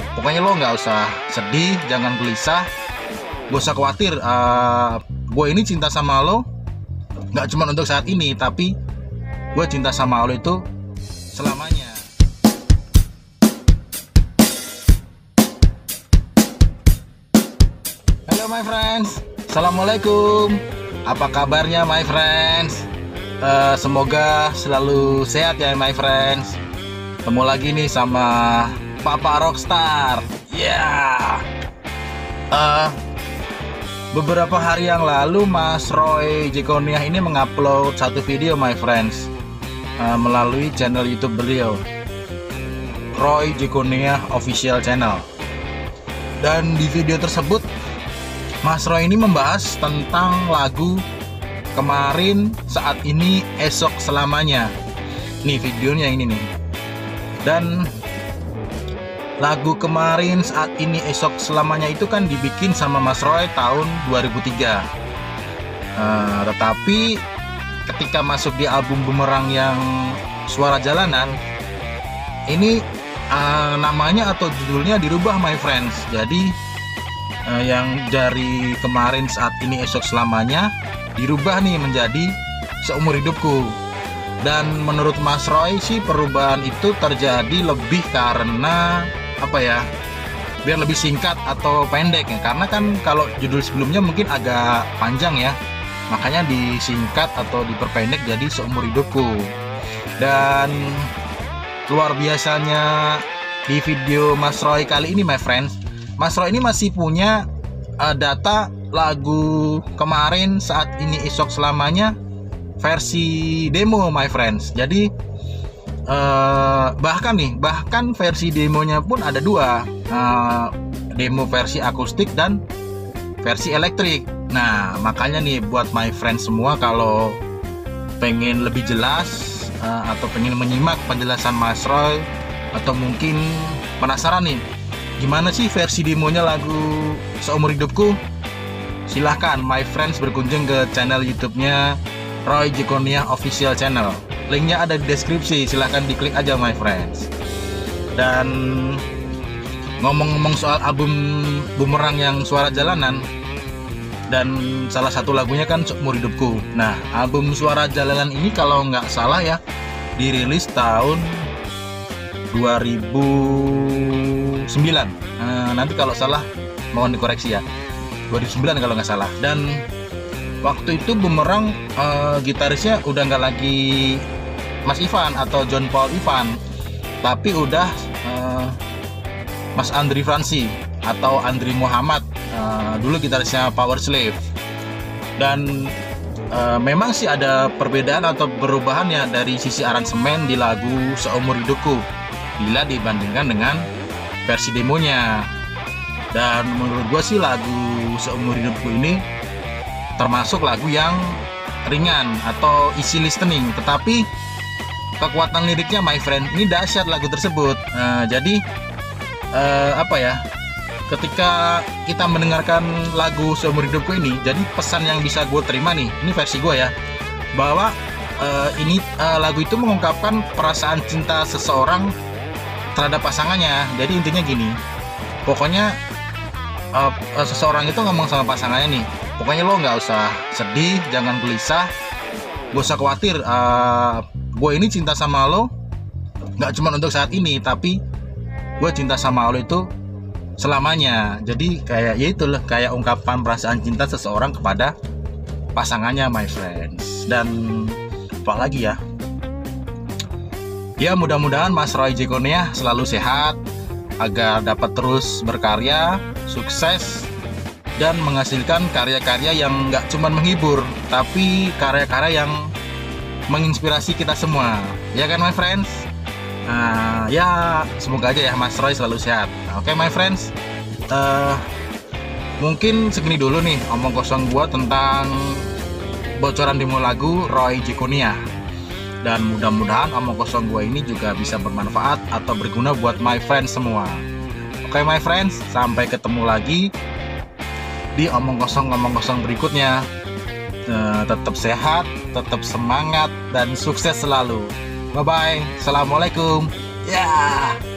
Pokoknya lo nggak usah sedih, jangan gelisah, gak usah khawatir. Gue ini cinta sama lo nggak cuma untuk saat ini, tapi gue cinta sama lo itu selamanya. Halo my friends, assalamualaikum. Apa kabarnya my friends? Semoga selalu sehat ya my friends. Ketemu lagi nih sama Papa Rockstar. Beberapa hari yang lalu Mas Roy Jekoniah ini mengupload satu video my friends, melalui channel YouTube beliau, Roy Jekoniah Official Channel. Dan di video tersebut Mas Roy ini membahas tentang lagu Kemarin, Saat Ini, Esok, Selamanya. Nih videonya ini nih. Dan lagu Kemarin, Saat Ini, Esok, Selamanya itu kan dibikin sama Mas Roy tahun 2003. Tetapi ketika masuk di album Bumerang yang Suara Jalanan, ini namanya atau judulnya dirubah my friends. Jadi yang dari Kemarin, Saat Ini, Esok, Selamanya dirubah nih menjadi Seumur Hidupku. Dan menurut Mas Roy sih perubahan itu terjadi lebih karena apa ya, biar lebih singkat atau pendek ya. Karena kan kalau judul sebelumnya mungkin agak panjang ya, makanya disingkat atau diperpendek jadi Seumur Hidupku. Dan luar biasanya di video Mas Roy kali ini my friends, Mas Roy ini masih punya data lagu Kemarin, Saat Ini, Esok, Selamanya versi demo my friends. Jadi bahkan versi demonya pun ada dua, demo versi akustik dan versi elektrik. Nah makanya nih buat my friends semua, kalau pengen lebih jelas atau pengen menyimak penjelasan Mas Roy, atau mungkin penasaran nih gimana sih versi demonya lagu Seumur Hidupku, silahkan my friends berkunjung ke channel YouTube-nya Roy Jekoniah Official Channel. Linknya ada di deskripsi, silahkan diklik aja my friends. Dan ngomong-ngomong soal album Bumerang yang Suara Jalanan, dan salah satu lagunya kan Seumur Hidupku. Nah album Suara Jalanan ini kalau nggak salah ya dirilis tahun 2009. Nanti kalau salah mohon dikoreksi ya, 2009 kalau nggak salah. Dan waktu itu Bumerang gitarisnya udah nggak lagi Mas Ivan atau John Paul Ivan, tapi udah Mas Andri Fransi atau Andri Muhammad, dulu gitarisnya Powerslave. Dan memang sih ada perbedaan atau perubahan ya dari sisi aransemen di lagu Seumur Hidupku bila dibandingkan dengan versi demonya. Dan menurut gue sih lagu Seumur Hidupku ini termasuk lagu yang ringan atau easy listening, tetapi kekuatan liriknya my friend ini dahsyat lagu tersebut. Jadi apa ya, ketika kita mendengarkan lagu Seumur Hidupku ini, jadi pesan yang bisa gue terima nih, ini versi gue ya, bahwa ini lagu itu mengungkapkan perasaan cinta seseorang terhadap pasangannya. Jadi intinya gini, pokoknya seseorang itu ngomong sama pasangannya nih, pokoknya lo nggak usah sedih, jangan gelisah, gak usah khawatir, gue ini cinta sama lo nggak cuma untuk saat ini, tapi gue cinta sama lo itu selamanya. Jadi kayak ya itulah, kayak ungkapan perasaan cinta seseorang kepada pasangannya my friends. Dan apa lagi ya, ya mudah-mudahan Mas Roy Jekoniah selalu sehat agar dapat terus berkarya, sukses, dan menghasilkan karya-karya yang nggak cuma menghibur, tapi karya-karya yang menginspirasi kita semua, ya kan my friends? Ya semoga aja ya Mas Roy selalu sehat. Oke my friends, mungkin segini dulu nih omong kosong gua tentang bocoran demo lagu Roy Jekoniah. Dan mudah-mudahan omong kosong gue ini juga bisa bermanfaat atau berguna buat my friends semua. Oke my friends, sampai ketemu lagi di omong kosong berikutnya. Tetap sehat, tetap semangat, dan sukses selalu. Bye bye, assalamualaikum.